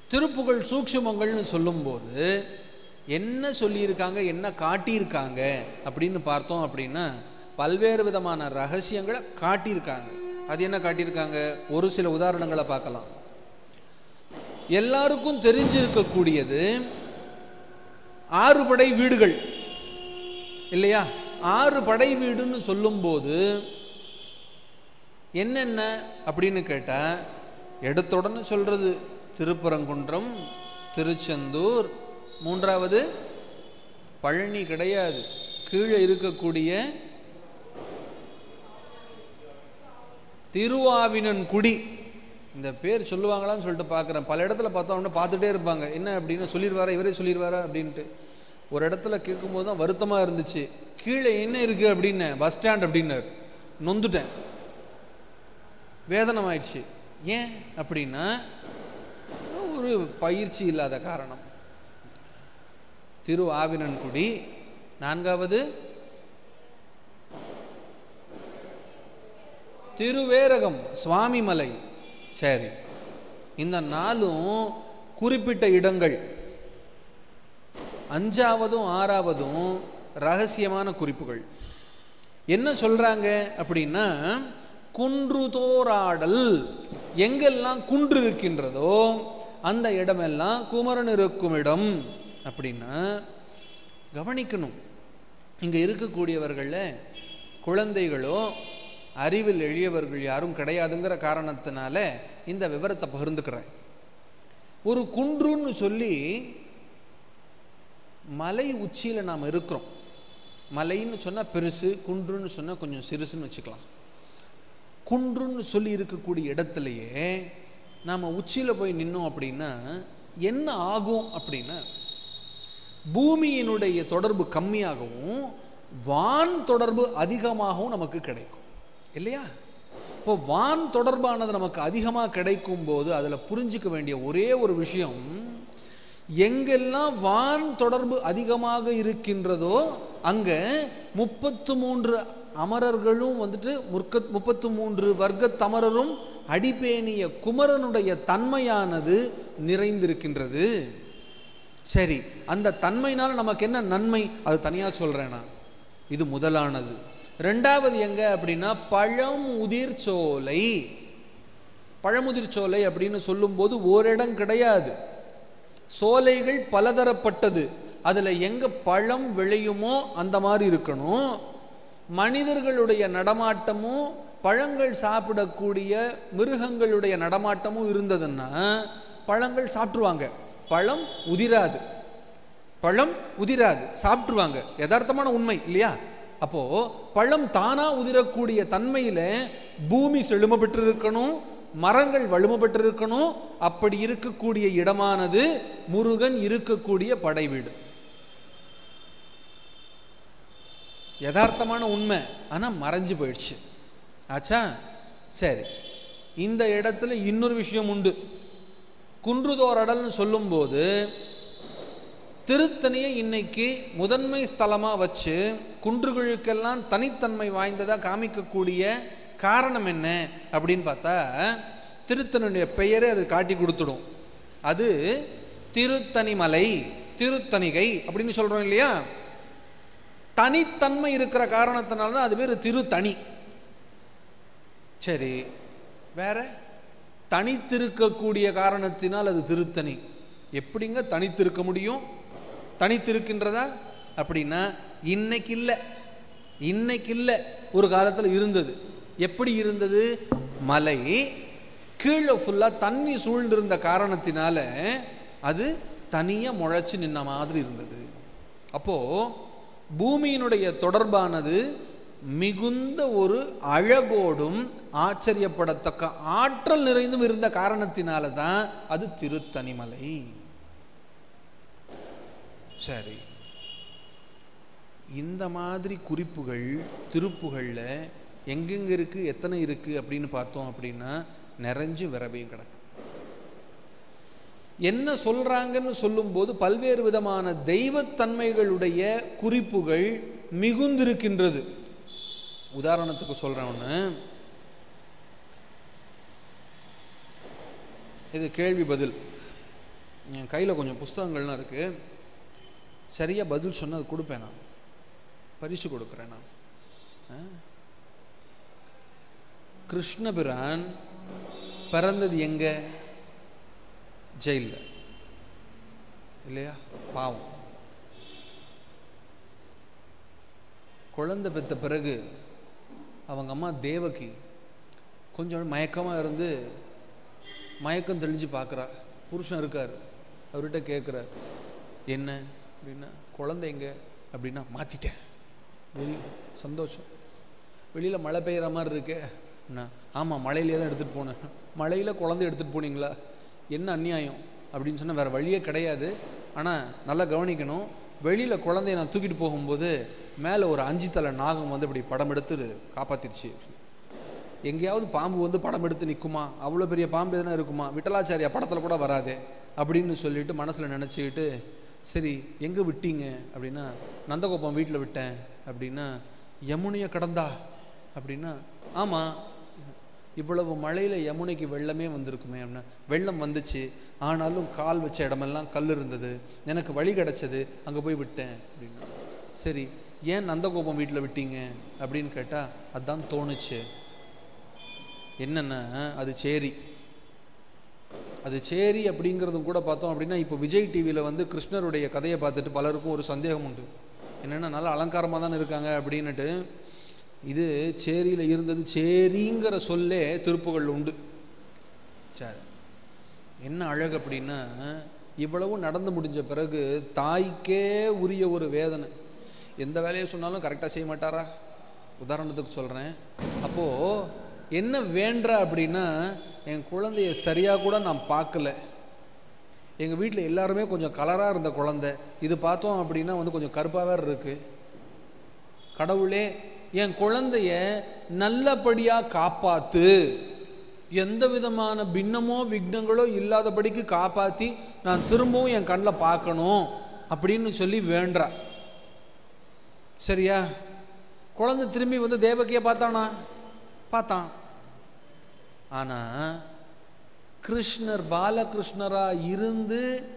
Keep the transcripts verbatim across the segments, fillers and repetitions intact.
திருப்புகழ் சூக்ஷ்மங்கள்னு சொல்லும்போது என்ன சொல்லியிருக்காங்க, என்ன காட்டியிருக்காங்க அப்படின்னு பார்த்தோம் அப்படின்னா பல்வேறு விதமான ரகசியங்களை காட்டியிருக்காங்க. அது என்ன காட்டியிருக்காங்க? ஒரு சில உதாரணங்களை பார்க்கலாம். எல்லாருக்கும் தெரிஞ்சிருக்கக்கூடியது ஆறு படை வீடுகள் இல்லையா? ஆறு படை வீடுன்னு சொல்லும்போது என்னென்ன அப்படின்னு கேட்டா எடுத்துடனே சொல்றது திருப்பரங்குன்றம், திருச்செந்தூர், மூன்றாவது பழனி கிடையாது, கீழே இருக்கக்கூடிய திருவாவினன்குடி. இந்த பேர் சொல்லுவாங்களான்னு சொல்லிட்டு பார்க்குறேன். பல இடத்துல பார்த்தோம்னா பார்த்துட்டே இருப்பாங்க, என்ன அப்படின்னு சொல்லிடுவாரா, இவரே சொல்லிடுவாரா அப்படின்ட்டு. ஒரு இடத்துல கேட்கும்போது தான் வருத்தமாக இருந்துச்சு. கீழே என்ன இருக்குது அப்படின்னு, பஸ் ஸ்டாண்ட் அப்படின்னாரு. நொந்துட்டேன், வேதனம் ஆயிடுச்சு. ஏன் அப்படின்னா ஒரு பயிற்சி இல்லாத காரணம். திரு ஆவினன்குடி. நான்காவது திருவேரகம் சுவாமிமலை. சரி, இந்த நாளும் குறிப்பிட்ட இடங்கள். அஞ்சாவதும் ஆறாவதும் ரகசியமான குறிப்புகள். என்ன சொல்றாங்க அப்படின்னா குன்றுதோராடல். எங்கெல்லாம் குன்று இருக்கின்றதோ அந்த இடமெல்லாம் குமரன் இருக்கும் இடம் அப்படின்னா கவனிக்கணும். இங்க இருக்கக்கூடியவர்கள குழந்தைகளோ அறிவில் எளியவர்கள் யாரும் கிடையாதுங்கிற காரணத்தினால இந்த விவரத்தை பகிர்ந்துக்கிறேன். ஒரு குன்றுன்னு சொல்லி மலை உச்சியில் நாம் இருக்கிறோம். மலைன்னு சொன்னால் பெருசு, குன்றுன்னு சொன்னால் கொஞ்சம் சிறுசுன்னு வச்சுக்கலாம். குன்றுன்னு சொல்லி இருக்கக்கூடிய இடத்துலையே நாம் உச்சியில் போய் நின்னோம் அப்படின்னா என்ன ஆகும் அப்படின்னா பூமியினுடைய தொடர்பு கம்மியாகவும் வான் தொடர்பு அதிகமாகவும் நமக்கு கிடைக்கும் இல்லையா? இப்போ வான் தொடர்பானது நமக்கு அதிகமாக கிடைக்கும் போது அதில் புரிஞ்சிக்க வேண்டிய ஒரே ஒரு விஷயம், எங்கெல்லாம் வான் தொடர்பு அதிகமாக இருக்கின்றதோ அங்க முப்பத்து மூன்று அமரர்களும் வந்துட்டு முற்க முப்பத்து மூன்று வர்க்க தமரரும் அடிபேணிய குமரனுடைய தன்மையானது நிறைந்திருக்கின்றது. சரி, அந்த தன்மையினால் நமக்கு என்ன நன்மை அது தனியா சொல்றேனா. இது முதலானது. ரெண்டாவது எங்க அப்படின்னா பழம் உதிர் சோலை. பழமுதிர் சோலை அப்படின்னு சொல்லும் போது ஓரிடம் கிடையாது, சோலைகள் பலதரப்பட்டது. அதுல எங்க பழம் விளையுமோ அந்த மாதிரி இருக்கணும். மனிதர்களுடைய நடமாட்டமும் பழங்கள் சாப்பிடக்கூடிய மிருகங்களுடைய நடமாட்டமும் இருந்ததுன்னா பழங்கள் சாப்பிட்டுருவாங்க, பழம் உதிராது. பழம் உதிராது, சாப்பிட்டுருவாங்க. யதார்த்தமான உண்மை இல்லையா? அப்போ பழம் தானா உதிரக்கூடிய தன்மையில பூமி செழுமை பெற்றிருக்கணும், மரங்கள் வலுமை பெற்றிருக்கணும். அப்படி இருக்கக்கூடிய இடமானது முருகன் இருக்கக்கூடிய படை வீடு. யதார்த்தமான உண்மை, ஆனா மறைஞ்சு போயிடுச்சு. ஆச்சா? சரி, இந்த இடத்துல இன்னொரு விஷயம் உண்டு. குன்றுதோரடல்னு சொல்லும் போது திருத்தணியை இன்னைக்கு முதன்மை ஸ்தலமா வச்சு குன்றுகளுக்கெல்லாம் தனித்தன்மை வாய்ந்ததா காமிக்கக்கூடிய காரணம் என்ன அப்படின்னு பார்த்தா திருத்தணியுடைய பெயரை அது காட்டி கொடுத்துடும். அது திருத்தணிமலை, திருத்தணிகை அப்படின்னு சொல்றோம் இல்லையா? தனித்தன்மை இருக்கிற காரணத்தினால தான் அது பேர் திருத்தணி. சரி, வேற தனித்திருக்கக்கூடிய காரணத்தினால் அது திருத்தணி. எப்படிங்க தனித்திருக்க முடியும்? தனித்திருக்கின்றதா அப்படின்னா இன்னைக்கு இல்லை, இன்னைக்கு இல்லை, ஒரு காலத்தில் இருந்தது. எப்படி இருந்தது? மலை கீழே ஃபுல்லா தண்ணி சூழ்ந்திருந்த காரணத்தினால அது தனியா முளைச்சு நின்ன மாதிரி இருந்தது. அப்போ பூமியினுடைய தொடர்பானது மிகுந்த ஒரு அழகோடும் ஆச்சரியப்படத்தக்க ஆற்றல் நிறைந்தும் இருந்த காரணத்தினால தான் அது திருத்தணிமலை. சரி, இந்த மாதிரி குறிப்புகள் திருப்புகள்ல எங்கெங்க இருக்கு, எத்தனை இருக்கு அப்படின்னு பார்த்தோம் அப்படின்னா நிறைஞ்சு விரவையும் கிடக்கு. என்ன சொல்றாங்கன்னு சொல்லும் போது பல்வேறு விதமான தெய்வத்தன்மைகளுடைய குறிப்புகள் மிகுந்திருக்கின்றது. உதாரணத்துக்கு சொல்றேன் ஒண்ணு. இது கேள்வி பதில். என் கையில் கொஞ்சம் புஸ்தகங்கள்லாம் இருக்குது. சரியாக பதில் சொன்னால் அது கொடுப்பேன், நான் பரிசு கொடுக்குறேன். நான் கிருஷ்ணபிரான் பிறந்தது எங்க? ஜெயிலில் இல்லையா? பாவம். குழந்தை பெற்ற பிறகு அவங்க அம்மா தேவகி கொஞ்சம் மயக்கமாக இருந்து மயக்கம் தெளிஞ்சு பார்க்குறா. புருஷன் இருக்கார், அவர்கிட்ட கேட்குறார், என்ன அப்படின்னா, குழந்தை எங்க அப்படின்னா, மாற்றிட்டேன். வெளி சந்தோஷம். வெளியில் மழை பெய்கிற மாதிரி இருக்கே அண்ணா. ஆமாம், மழையிலே தான் எடுத்துகிட்டு போனேன். மழையில் குழந்தை எடுத்துகிட்டு போனீங்களா? என்ன அநியாயம் அப்படின்னு சொன்னால் வேறு வழியே கிடையாது. ஆனால் நல்லா கவனிக்கணும், வெளியில் குழந்தைய நான் தூக்கிட்டு போகும்போது மேலே ஒரு அஞ்சு தலை நாகம் வந்து இப்படி படம் எடுத்து காப்பாற்றிடுச்சு. எங்கேயாவது பாம்பு வந்து படம் எடுத்து நிற்குமா? அவ்வளோ பெரிய பாம்பு எதுனா இருக்குமா? விட்டலாச்சாரியா படத்தில் கூட வராது அப்படின்னு சொல்லிட்டு மனசில் நினச்சிக்கிட்டு, சரி எங்கே விட்டீங்க அப்படின்னா, நந்தகோபம் வீட்டில் விட்டேன் அப்படின்னா, யமுனையை கடந்தா அப்படின்னா, ஆமாம், இவ்வளவு மழையில் யமுனைக்கு வெள்ளமே வந்திருக்குமே அப்படின்னா, வெள்ளம் வந்துச்சு, ஆனாலும் கால் வச்ச இடமெல்லாம் கல் இருந்தது, எனக்கு வழி கிடச்சது, அங்கே போய் விட்டேன் அப்படின்னா. சரி, ஏன் நந்தகோபம் வீட்டில் விட்டீங்க அப்படின்னு கேட்டால், அதுதான் தோணுச்சு. என்னென்னா, அது சேரி அது சேரி அப்படிங்கிறதும் கூட பார்த்தோம் அப்படின்னா, இப்போ விஜய் டிவியில் வந்து கிருஷ்ணருடைய கதையை பார்த்துட்டு பலருக்கும் ஒரு சந்தேகம் உண்டு. என்னென்னா, நல்லா அலங்காரமாக தான் இருக்காங்க அப்படின்னுட்டு. இது சேரியில் இருந்தது, சேரிங்கிற சொல்லே திருப்புகழ் உண்டு. சரி, என்ன அழகு அப்படின்னா, இவ்வளவு நடந்து முடிஞ்ச பிறகு தாய்க்கே உரிய ஒரு வேதனை. எந்த வேலையை சொன்னாலும் கரெக்டாக செய்ய மாட்டாரா? உதாரணத்துக்கு சொல்கிறேன். அப்போது என்ன வேண்டா அப்படின்னா, என் குழந்தைய சரியாக கூட நான் பார்க்கல. எங்கள் வீட்டில் எல்லாருமே கொஞ்சம் கலராக இருந்த குழந்தை, இது பார்த்தோம் அப்படின்னா வந்து கொஞ்சம் கருப்பாக இருக்கு. கடவுளே, என் குழந்தைய நல்லபடியாக காப்பாற்று, எந்த விதமான பின்னமோ விக்னங்களோ இல்லாதபடிக்கு காப்பாற்றி நான் திரும்பவும் என் கண்ணில் பார்க்கணும் அப்படின்னு சொல்லி வேண்டா. சரியா? குழந்தை திரும்பி வந்து தேவகியை பார்த்தானா? பார்த்தான். ஆனால் கிருஷ்ணர் பாலகிருஷ்ணராக இருந்து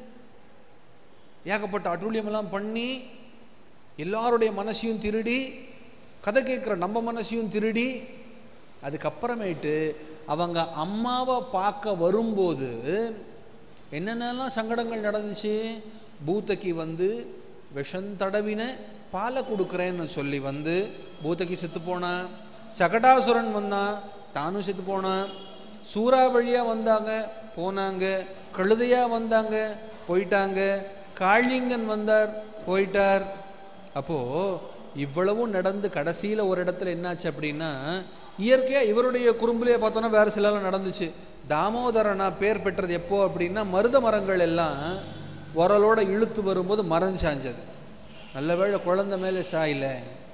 ஏகப்பட்ட அட்டூழியமெல்லாம் பண்ணி எல்லாருடைய மனசையும் திருடி, கதை கேட்குற நம்ம மனசையும் திருடி, அதுக்கப்புறமேட்டு அவங்க அம்மாவை பார்க்க வரும்போது என்னென்னலாம் சங்கடங்கள் நடந்துச்சு. பூத்தகி வந்து விஷந்தடவின பாலை கொடுக்குறேன்னு சொல்லி வந்து பூத்தகி செத்து போனான். சகடாசுரன் வந்தான், தானும் செத்து போனான். சூறாவளியாக வந்தாங்க, போனாங்க. கழுதையாக வந்தாங்க, போயிட்டாங்க. காளிங்கன் வந்தார், போயிட்டார். அப்போது இவ்வளவும் நடந்து கடைசியில் ஒரு இடத்துல என்னாச்சு அப்படின்னா, இயற்கையாக இவருடைய குறும்புலையே பார்த்தோன்னா வேறு சிலலாம் நடந்துச்சு. தாமோதரனா பேர் பெற்றது எப்போ அப்படின்னா, மருத மரங்கள் எல்லாம் உரலோட இழுத்து வரும்போது மரம் சாஞ்சது. நல்ல வேளை குழந்தை மேலே சாயல.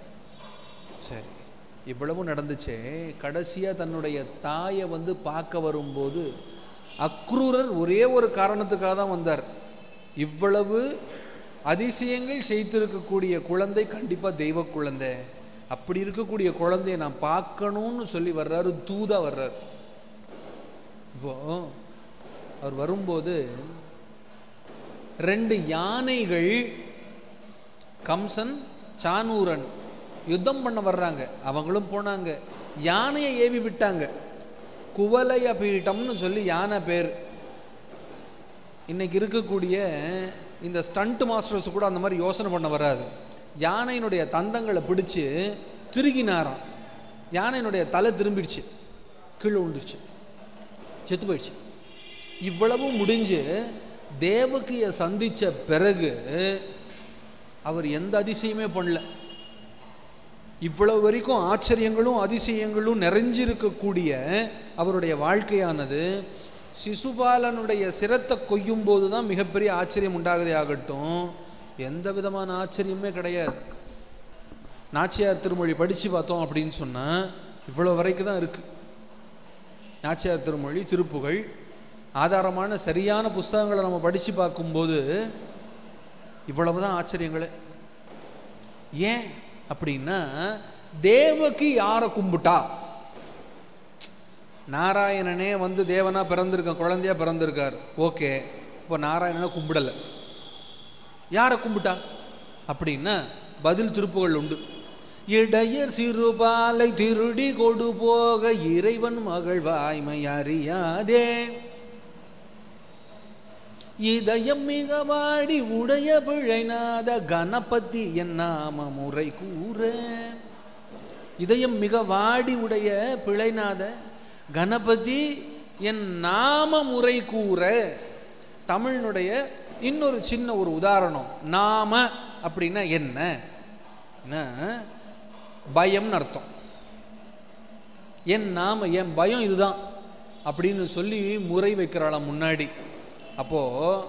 சரி, இவ்வளவும் நடந்துச்சே. கடைசியாக தன்னுடைய தாயை வந்து பார்க்க வரும்போது அக்ரூரர் ஒரே ஒரு காரணத்துக்காக தான் வந்தார். இவ்வளவு அதிசயங்கள் செய்திருக்கக்கூடிய குழந்தை கண்டிப்பாக தெய்வ குழந்தை, அப்படி இருக்கக்கூடிய குழந்தைய நான் பார்க்கணும்னு சொல்லி வர்றாரு, தூதா வர்றார். இப்போ அவர் வரும்போது ரெண்டு யானைகள், கம்சன் சானூரன் யுத்தம் பண்ண வர்றாங்க. அவங்களும் போனாங்க, யானையை ஏவி விட்டாங்க. குவலய பீட்டம்னு சொல்லி யானை பேர். இன்னைக்கு இருக்கக்கூடிய இந்த ஸ்டண்ட் மாஸ்டர்ஸ் கூட அந்த மாதிரி யோசனை பண்ண வராது. யானையினுடைய தந்தங்களை பிடிச்சு திருகினாராம். யானையினுடைய தலை திரும்பிடுச்சு, கீழே விழுந்துருச்சு, செத்து போயிடுச்சு. இவ்வளவும் முடிஞ்சு தேவகியை சந்தித்த பிறகு அவர் எந்த அதிசயமே பண்ணல. இவ்வளவு வரைக்கும் ஆச்சரியங்களும் அதிசயங்களும் நிறைஞ்சிருக்கக்கூடிய அவருடைய வாழ்க்கையானது சிசுபாலனுடைய சிரத்தை கொய்யும் போது தான் மிகப்பெரிய ஆச்சரியம் உண்டாகதே ஆகட்டும், எந்த விதமான ஆச்சரியமே கிடையாது. நாச்சியார் திருமொழி படித்து பார்த்தோம் அப்படின்னு சொன்னால் இவ்வளோ வரைக்கும் தான் இருக்குது. நாச்சியார் திருமொழி, திருப்புகழ் ஆதாரமான சரியான புஸ்தகங்களை நம்ம படித்து பார்க்கும்போது இவ்வளவு தான் ஆச்சரியங்களே. ஏன் அப்படின்னா, தேவகி யாரை கும்பிட்டா? நாராயணனே வந்து தேவனா பிறந்திருக்க, குழந்தையா பிறந்திருக்கார், ஓகே. இப்போ நாராயணனை கும்பிடலை. யாரை கும்பிட்டா அப்படின்னா பதில் திருப்புகள் உண்டு. இடையர் சிறுபாலை திருடி கொடு போக இறைவன் மகள் வாய்மை அறியாதே, இதயம் மிக வாடி உடைய பிழைநாத கணபதி என் நாம முறை கூற. இதயம் மிக வாடி உடைய பிழைநாத கணபதி என் நாம முறை கூற. தமிழினுடைய இன்னொரு சின்ன ஒரு உதாரணம். நாம அப்படின்னா என்ன? பயம்னு அர்த்தம். என் நாம, என் பயம் இதுதான் அப்படின்னு சொல்லி முறை வைக்கிறாளாம் முன்னாடி. அப்போ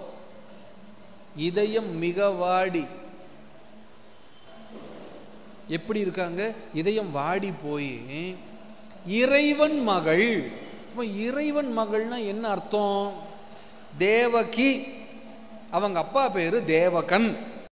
இதயம் மிக வாடி எப்படி இருக்காங்க? இதயம் வாடி போய் இறைவன் மகள். இறைவன் மகள்னா என்ன அர்த்தம்? தேவகி, அவங்க அப்பா பேரு தேவகன்.